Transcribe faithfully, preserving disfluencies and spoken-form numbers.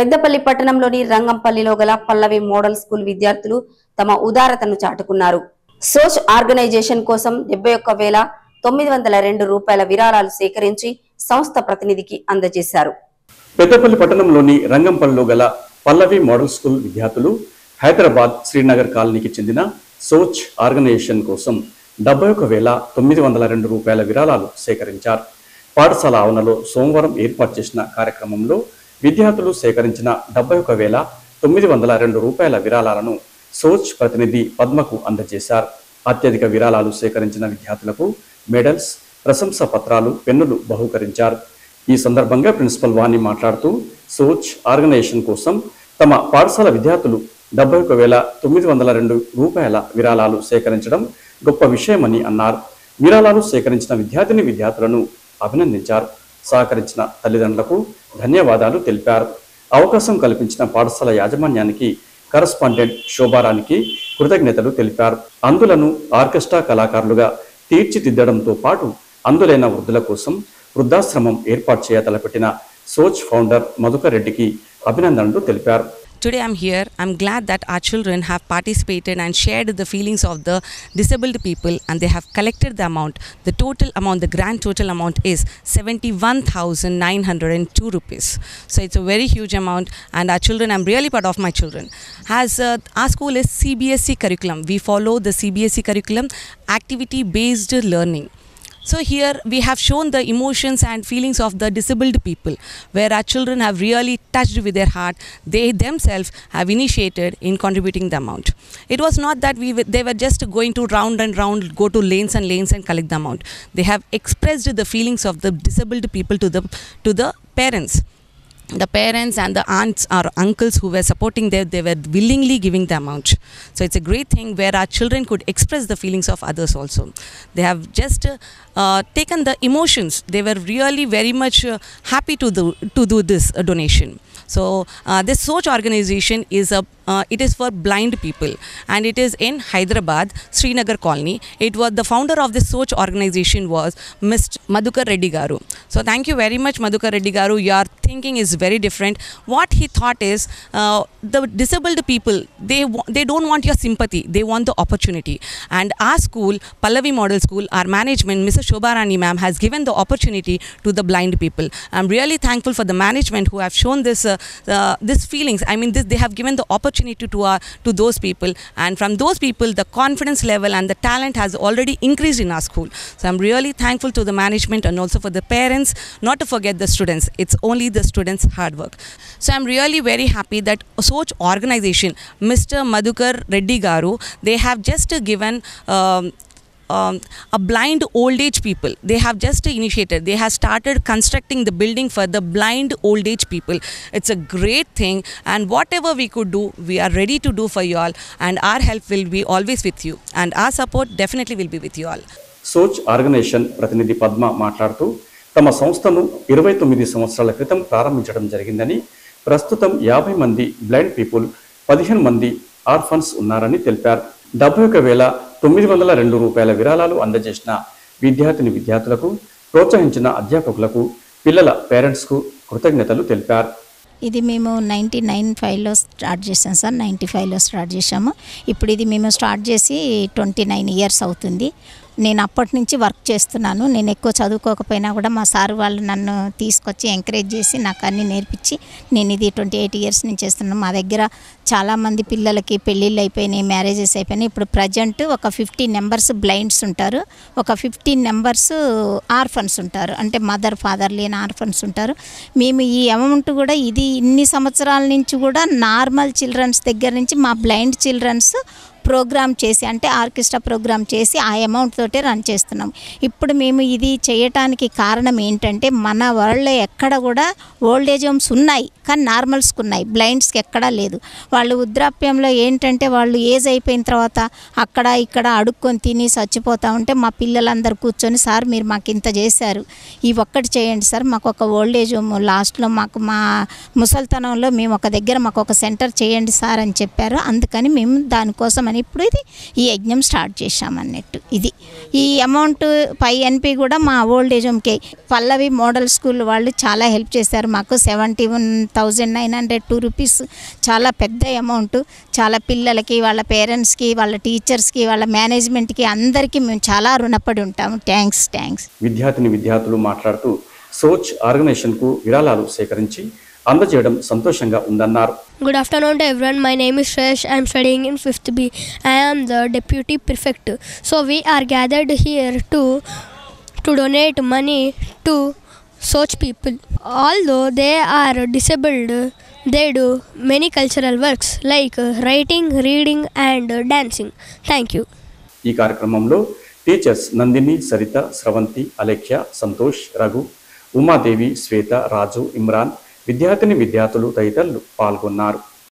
పెద్దపల్లి పట్టణంలోని రంగంపల్లిలో గల పల్లవి model school విద్యార్థులు తమ ఉదారతను చాటుకున్నారు. సోచ్ ఆర్గనైజేషన్ కోసం డెబ్బై ఒక్క వేల తొమ్మిది వందల రెండు రూపాయల విరాళాలు సేకరించి సంస్థ ప్రతినిధికి అందజేశారు. పెద్దపల్లి పట్టణంలోని రంగంపల్లిలో గల పల్లవి మోడల్ స్కూల్ విద్యార్థులు హైదరాబాద్ శ్రీనగర్ కాలనీకి చెందిన సోచ్ ఆర్గనైజేషన్ కోసం డెబ్బై ఒక్క వేల తొమ్మిది వందల రెండు రూపాయల విరాళాలు సేకరించారు. పాఠశాల ఆవరణలో సోమవారం ఏర్పాటు చేసిన కార్యక్రమంలో విద్యార్థులు సేకరించిన డెబ్బై ఒక్క వేల తొమ్మిది వందల రెండు రూపాయల విరాళాలను సోచ్ ప్రతినిధి పద్మకు అందజేశారు. అత్యధిక విరాళాలు సేకరించిన విద్యార్థులకు మెడల్స్, ప్రశంసా పత్రాలు, పెన్నులు బహూకరించారు. ఈ సందర్భంగా ప్రిన్సిపల్ వాణి మాట్లాడుతూ సోచ్ ఆర్గనైజేషన్ కోసం తమ పాఠశాల విద్యార్థులు డెబ్బై ఒక్క వేల తొమ్మిది వందల రెండు రూపాయల విరాళాలు సేకరించడం గొప్ప విషయమని అన్నారు. విరాళాలు సేకరించిన విద్యార్థిని విద్యార్థులను అభినందించారు. సహకరించిన తల్లిదండ్రులకు ధన్యవాదాలు తెలిపారు. అవకాశం కల్పించిన పాఠశాల యాజమాన్యానికి, కరస్పాండెంట్ శోభారానికి కృతజ్ఞతలు తెలిపారు. అందులను ఆర్కెస్ట్రా కళాకారులుగా తీర్చిదిద్దడంతో పాటు అందులైన వృద్ధుల కోసం వృద్ధాశ్రమం ఏర్పాటు చేయ తలపెట్టిన సోచ్ ఫౌండర్ మధుకర్ రెడ్డికి అభినందనలు తెలిపారు. Today I'm here. I'm glad that our children have participated and shared the feelings of the disabled people, and they have collected the amount. The total amount, the grand total amount is seventy-one thousand nine hundred two rupees. So it's a very huge amount, and our children, I'm really proud of my children. As uh, our school is C B S E curriculum, we follow the C B S E curriculum, activity based learning. So here we have shown the emotions and feelings of the disabled people, where our children have really touched with their heart. They themselves have initiated in contributing the amount. It was not that we they were just going to round and round, go to lanes and lanes and collect the amount. They have expressed the feelings of the disabled people to the to the parents. The parents and the aunts or uncles who were supporting them, they were willingly giving the amount. So it's a great thing where our children could express the feelings of others also. They have just uh, taken the emotions. They were really very much uh, happy to do, to do this uh, donation. So uh, this Soch organization is a uh, it is for blind people, and it is in Hyderabad, Srinagar colony. It was the founder of this Soch organization was Mister Madhukar Reddy Garu. So thank you very much, Madhukar Reddy Garu. Your thinking is very different. What he thought is uh, the disabled people, they they don't want your sympathy, they want the opportunity. And our school, Pallavi Model School, our management, Missus Shobharani ma'am, has given the opportunity to the blind people. I'm really thankful for the management who have shown this uh, uh, this feelings. I mean, this, they have given the opportunity to our to those people, and from those people, the confidence level and the talent has already increased in our school. So I'm really thankful to the management and also for the parents. Not to forget the students. It's only the students' hard work. So I'm really very happy that Soch organization, Mister Madhukar Reddy Garu, they have just given um, Um, a blind old age people. They have just initiated. They have started constructing the building for the blind old age people. It's a great thing, and whatever we could do, we are ready to do for you all, and our help will be always with you, and our support definitely will be with you all. Soch organization ప్రతినిధి పద్మ మాట్లాడుతూ తమ సంస్థను ఇరవై తొమ్మిది సంవత్సరాల క్రితం ప్రారంభించడం జరిగిందని, ప్రస్తుతం యాభై మంది బ్లైండ్ పీపుల్, పదిహేను మంది ఆర్ఫన్స్ ఉన్నారని తెలిపారు. డెబ్బై ఒక వేల తొమ్మిది వందల రెండు రూపాయల విరాళాలు అందజేసిన విద్యార్థిని విద్యార్థులకు, ప్రోత్సహించిన అధ్యాపకులకు, పిల్లల పేరెంట్స్కు కృతజ్ఞతలు తెలిపారు. ఇది మేము నైంటీ నైన్ ఫైవ్లో స్టార్ట్ చేసాం సార్. నైంటీ ఫైవ్లో స్టార్ట్ చేసాము. ఇప్పుడు ఇది మేము స్టార్ట్ చేసి ట్వంటీ నైన్ ఇయర్స్ అవుతుంది. నేను అప్పటి నుంచి వర్క్ చేస్తున్నాను. నేను ఎక్కువ చదువుకోకపోయినా కూడా మా సార్ వాళ్ళు నన్ను తీసుకొచ్చి ఎంకరేజ్ చేసి నాకు అన్నీ నేర్పించి నేను ఇది ట్వంటీ ఎయిట్ ఇయర్స్ నుంచి చేస్తున్నాను. మా దగ్గర చాలామంది పిల్లలకి పెళ్ళిళ్ళు అయిపోయినాయి, మ్యారేజెస్ అయిపోయినాయి. ఇప్పుడు ప్రజెంట్ ఒక ఫిఫ్టీన్ నెంబర్స్ బ్లైండ్స్ ఉంటారు, ఒక ఫిఫ్టీన్ నెంబర్స్ ఆర్ఫన్స్ ఉంటారు, అంటే మదర్ ఫాదర్ లేని ఆర్ఫన్స్ ఉంటారు. మేము ఈ అమౌంట్ కూడా ఇది ఇన్ని సంవత్సరాల నుంచి కూడా నార్మల్ చిల్డ్రన్స్ దగ్గర నుంచి మా బ్లైండ్ చిల్డ్రన్స్ ప్రోగ్రామ్ చేసి, అంటే ఆర్కెస్ట్రా ప్రోగ్రామ్ చేసి ఆ అమౌంట్ తోటే రన్ చేస్తున్నాం. ఇప్పుడు మేము ఇది చేయటానికి కారణం ఏంటంటే, మన వరల్డ్లో ఎక్కడ కూడా ఓల్డ్ ఏజ్ హోమ్స్ ఉన్నాయి, కానీ నార్మల్స్కి ఉన్నాయి, బ్లైండ్స్కి ఎక్కడా లేదు. వాళ్ళు వృద్ధాప్యంలో ఏంటంటే వాళ్ళు ఏజ్ అయిపోయిన తర్వాత అక్కడ ఇక్కడ అడుక్కొని తిని చచ్చిపోతూ ఉంటే మా పిల్లలందరూ కూర్చొని, సార్ మీరు మాకు ఇంత చేశారు, ఈ ఒక్కటి చేయండి సార్, మాకు ఒక ఓల్డ్ ఏజ్ హోమ్ లాస్ట్లో మాకు మా ముసల్తనంలో మేము ఒక దగ్గర మాకు ఒక సెంటర్ చేయండి సార్ అని చెప్పారు. అందుకని మేము దానికోసం చేద్దామని ఇప్పుడు ఇది ఈ యజ్ఞం స్టార్ట్ చేశామన్నట్టు. ఇది ఈ అమౌంట్ పై ఎన్పి కూడా మా ఓల్డ్ ఏజ్ హోమ్కి పల్లవి మోడల్ స్కూల్ వాళ్ళు చాలా హెల్ప్ చేశారు మాకు. Seventy one thousand nine hundred two rupees చాలా పెద్ద అమౌంట్. చాలా పిల్లలకి, వాళ్ళ పేరెంట్స్కి, వాళ్ళ టీచర్స్కి, వాళ్ళ మేనేజ్మెంట్కి అందరికీ మేము చాలా రుణపడి ఉంటాము. థ్యాంక్స్ థ్యాంక్స్ విద్యార్థిని విద్యార్థులు మాట్లాడుతూ సోచ్ ఆర్గనైజేషన్కు విరాళాలు సేకరించి అందజేయడం సంతోషంగా ఉందన్నారు. Good afternoon to everyone. My name is Shresh. I am studying in fifth B. I am the deputy prefect. So we are gathered here to to donate money to Soch people. Although they are disabled, they do many cultural works like writing, reading and dancing. Thank you. ఈ కార్యక్రమంలో teachers Nandini, Saritha, Sravanthi, Alekhya, Santosh, Raghu, Umadevi, Swetha, Raju, Imran, విద్యార్థిని విద్యార్థులు తదితరులు పాల్గొన్నారు.